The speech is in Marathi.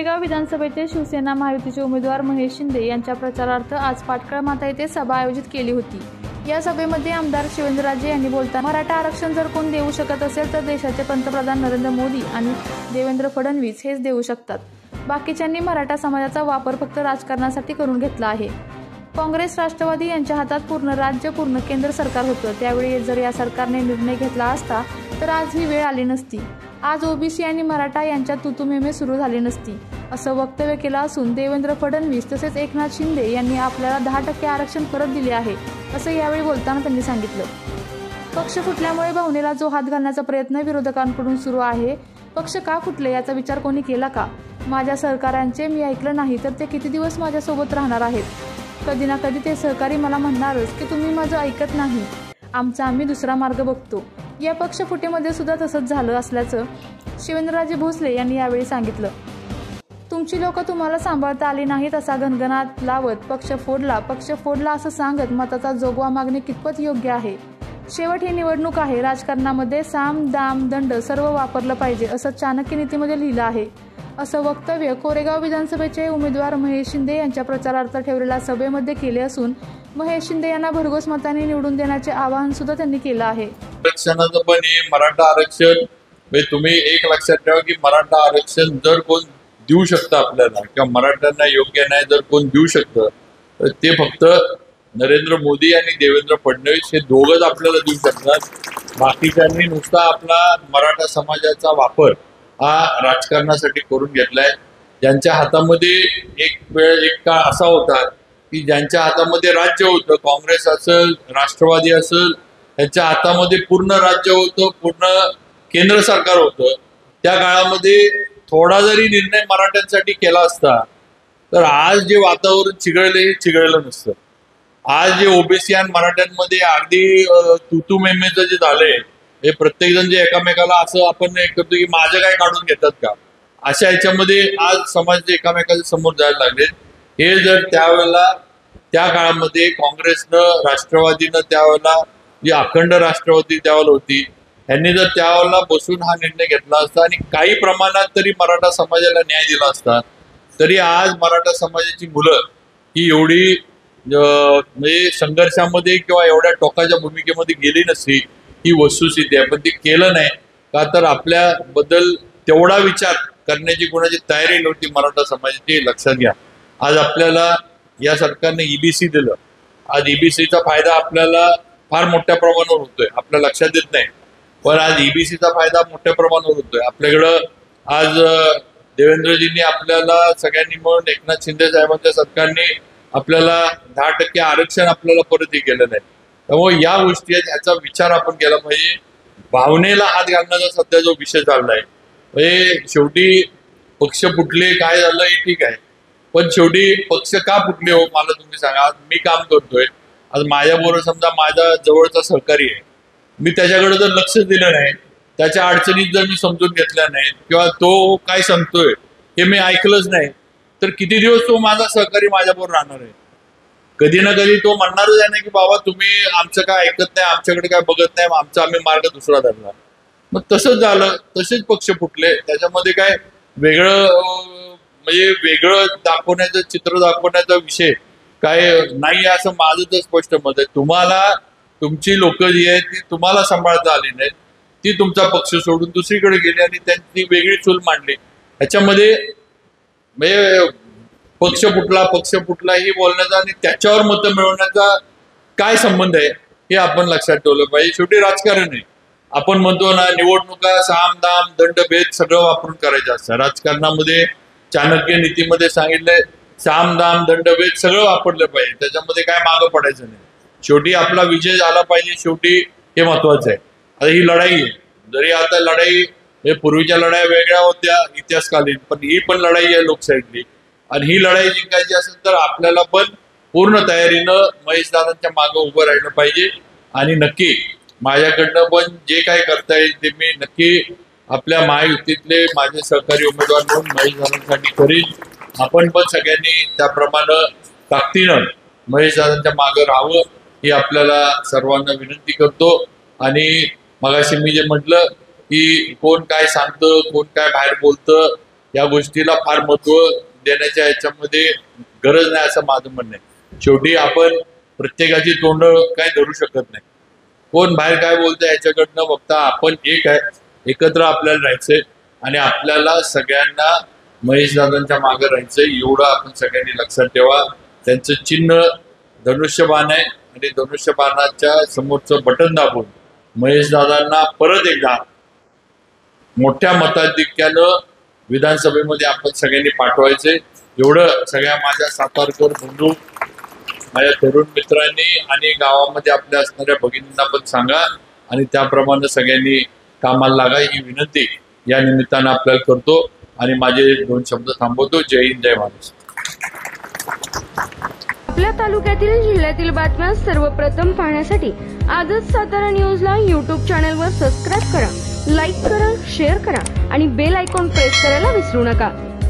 कोरेगाव विधानसभेचे शिवसेना महायुतीचे उमेदवार महेश शिंदे यांच्या प्रचारार्थ आज पाटकळ माता येथे सभा आयोजित केली होती। या सभेमध्ये आमदार शिवेंद्रराजे यांनी बोलताना मराठा आरक्षण जर कोण देऊ शकत असेल तर देशाचे पंतप्रधान नरेंद्र मोदी आणि देवेंद्र फडणवीस हेच देऊ शकतात। बाकीच्यांनी मराठा समाजाचा वापर फक्त राजकारणासाठी करून घेतला आहे। काँग्रेस राष्ट्रवादी यांच्या हातात पूर्ण राज्य पूर्ण केंद्र सरकार होतं। त्यावेळी जर या सरकारने निर्णय घेतला असता तर आज ही वेळ आली नसती। आज ओबीसी आणि मराठा यांच्यात तुतुमेमे सुरू झाली नसती असं वक्तव्य केलं असून देवेंद्र फडणवीस तसेच एकनाथ शिंदे यांनी आपल्याला 10% आरक्षण परत दिले आहे असं यावेळी बोलताना त्यांनी सांगितलं। पक्ष फुटल्यामुळे भावनेला जो हात घालण्याचा प्रयत्न विरोधकांकडून सुरू आहे। पक्ष का फुटले याचा विचार कोणी केला का? माझ्या सहकाऱ्यांचे मी ऐकलं नाही तर ते किती दिवस माझ्यासोबत राहणार आहेत? कधी ना कधी ते सहकारी मला म्हणणारच की तुम्ही माझं ऐकत नाही, आमचा आम्ही दुसरा मार्ग बघतो। या पक्ष फुटीमध्ये सुद्धा तसंच झालं असल्याचं शिवेंद्रराजे भोसले यांनी यावेळी सांगितलं। तुमची लोक तुम्हाला सांभाळता आली नाहीत असा घणघणाट लावत पक्ष फोडला असं सांगत मताचा जोगवा मागणे कितपत योग्य आहे? शेवट ही निवडणूक आहे। राजकारणामध्ये साम दाम दंड सर्व वापरलं पाहिजे असं चाणक्य नीतीमध्ये लिहिलं आहे असं वक्तव्य कोरेगाव विधानसभेचे उमेदवार महेश शिंदे यांच्या प्रचारार्थ ठेवलेल्या सभेमध्ये केले असून महेश शिंदे यांना भरघोस मतांनी निवडून देण्याचे आवाहन सुद्धा त्यांनी केलं आहे। आरक्षणाचं पण हे मराठा आरक्षण तुम्ही एक लक्षात ठेवा की मराठा आरक्षण जर कोण देऊ शकतं आपल्याला किंवा मराठ्यांना योग्य नाही जर कोण देऊ शकतं तर ते फक्त नरेंद्र मोदी आणि देवेंद्र फडणवीस हे दोघंच आपल्याला देऊ शकतात। बाकीच्यांनी नुसता आपला मराठा समाजाचा वापर हा राजकारणासाठी करून घेतलाय। ज्यांच्या हातामध्ये एक काळ असा होता की ज्यांच्या हातामध्ये राज्य होतं, काँग्रेस असेल राष्ट्रवादी असेल, त्यांच्या हातामध्ये पूर्ण राज्य होतं, पूर्ण केंद्र सरकार होतं। त्या काळामध्ये थोडा जरी निर्णय मराठ्यांसाठी केला असता तर आज जे वातावरण चिघळले हे चिघळलं नसतं। आज जे ओबीसी आणि मराठ्यांमध्ये अगदी तुतुमेमेचं जे झालंय हे प्रत्येक जण जे एकामेकाला असं आपण करतो की माझं काय काढून घेतात का अशा ह्याच्यामध्ये आज समाज एकामेकाच्या समोर जायला लागले। हे जर त्यावेळेला त्या काळामध्ये काँग्रेसनं राष्ट्रवादीनं त्यावेळेला जी अखंड राष्ट्रवादी त्यावेळेला होती यांनी जर त्यावेळेला बसून हा निर्णय घेतला असता आणि काही प्रमाणात तरी मराठा समाजाला न्याय दिला असता तरी आज मराठा समाजाची मुलं ही एवढी म्हणजे संघर्षामध्ये किंवा एवढ्या टोकाच्या भूमिकेमध्ये गेली नसती ही वस्तुस्थिती आहे। पण ते केलं नाही का तर आपल्याबद्दल तेवढा विचार करण्याची कोणाची तयारी नव्हती मराठा समाजाची। लक्षात घ्या, आज आपल्याला या सरकारने ईबीसी दिलं। आज ईबीसीचा फायदा आपल्याला फार मोठ्या प्रमाणावर होतोय, आपल्या लक्षात येत नाही पण आज ईबीसीचा फायदा मोठ्या प्रमाणावर होतोय। आपल्याकडं आज देवेंद्रजींनी आपल्याला सगळ्यांनी मिळून एकनाथ शिंदे साहेबांच्या सरकारने आपल्याला 10% आरक्षण आपल्याला परत केलं नाही। त्यामुळे या गोष्टी आहेत, याचा विचार आपण केला पाहिजे। भावनेला हात घालण्याचा सध्या जो विषय चाललाय म्हणजे शेवटी पक्ष फुटले काय झालं हे ठीक आहे पण शेवटी पक्ष का फुटले हो मला तुम्ही सांगा। आज मी काम करतोय, आज माझ्याबरोबर समजा माझा जवळचा सहकारी आहे, मी त्याच्याकडे जर लक्ष दिलं नाही, त्याच्या अडचणीत जर मी समजून घेतल्या नाहीत किंवा तो काय सांगतोय हे मी ऐकलंच नाही तर किती दिवस तो माझा सहकारी माझ्याबरोबर राहणार आहे? कधी ना कधी तो म्हणणारच आहे ना की बाबा तुम्ही आमचं काय ऐकत नाही, आमच्याकडे काय बघत नाही, आमचा आम्ही मार्ग दुसरा धरला। मग तसंच झालं, तसेच पक्ष फुटले। त्याच्यामध्ये काय म्हणजे वेगळं दाखवण्याचं चित्र दाखवण्याचा विषय काय नाही असं माझं तर स्पष्ट मत आहे। तुम्हाला तुमची लोक जी आहेत ती तुम्हाला सांभाळता आली नाहीत, ती तुमचा पक्ष सोडून दुसरीकडे गेली आणि त्यांची वेगळी चूल मांडली। ह्याच्यामध्ये म्हणजे पक्ष फुटला हे बोलण्याचा आणि त्याच्यावर मतं मिळवण्याचा काय संबंध आहे हे आपण लक्षात ठेवलं पाहिजे। शेवटी राजकारण आहे, आपण म्हणतो ना निवडणुका साम दाम दंड भेद सगळं वापरून करायचं असतं। राजकारणामध्ये चाणक्य नीतीमध्ये सांगितलंय साम दाम दंड भेद सगळं वापरलं पाहिजे, त्याच्यामध्ये काय मागं पडायचं नाही। शेवटी आपला विजय झाला पाहिजे, शेवटी हे महत्वाचं आहे। आता ही लढाई आहे, जरी आता लढाई पूर्वीच्या लढाई वेगळ्या होत्या इतिहासकालीन पण ही पण लढाई आहे लोकशाहीतली आणि ही लढाई जिंकायची असेल तर आपल्याला पण पूर्ण तयारीनं महेशदादांच्या मागं उभं राहिलं पाहिजे आणि नक्की माझ्याकडनं पण जे काय करता येईल ते मी नक्की आपल्या महायुतीतले माझे सहकारी उमेदवार म्हणून महेशदादांसाठी करीन। आपण पण सगळ्यांनी त्याप्रमाणे ताकदीनं महेशदादांच्या मागं राहावं ही आपल्याला सर्वांना विनंती करतो। आणि मगाशी मी जे म्हटलं की कोण काय सांगतं कोण काय बाहेर बोलतं या गोष्टीला फार महत्व देण्याच्या याच्यामध्ये गरज नाही असं माझं म्हणणं आहे. शेवटी आपण प्रत्येकाची तोंड काय धरू शकत नाही. कोण बाहेर काय बोलतंय याच्याकडनं बघता आपण एक आहे, एकत्र आपल्याला राहायचंय आणि आपल्याला सगळ्यांना महेश दादांच्या मागे राहायचंय. एवढं आपण सगळ्यांनी लक्षात ठेवा. त्यांचं चिन्ह धनुष्यबाण आहे आणि धनुष्यबाणाच्या समोरचं बटन दाबून महेश दादांना परत एकदा मोठ्या मताधिक्यानं विधानसभेमध्ये आपण सगळ्यांनी पाठवायचे. एवढं सगळ्या माझ्या सातारकर बंधू, माझ्या तरुण मित्रांनी आणि गावामध्ये आपल्या असणाऱ्या भगिनींना पण सांगा आणि त्याप्रमाणे सगळ्यांनी कामाला लागा ही विनंती या निमित्तानं आपल्याला करतो आणि माझे 2 शब्द थांबवतो. जय हिंद, जय महाराष्ट्र. आपल्या तालुक्यातील जिल्ह्यातील बातम्या सर्वप्रथम पाहण्यासाठी आजच सातारा न्यूजला YouTube चॅनलवर सबस्क्राईब करा, लाईक करा, शेअर करा आणि बेल आयकॉन प्रेस करायला विसरू नका.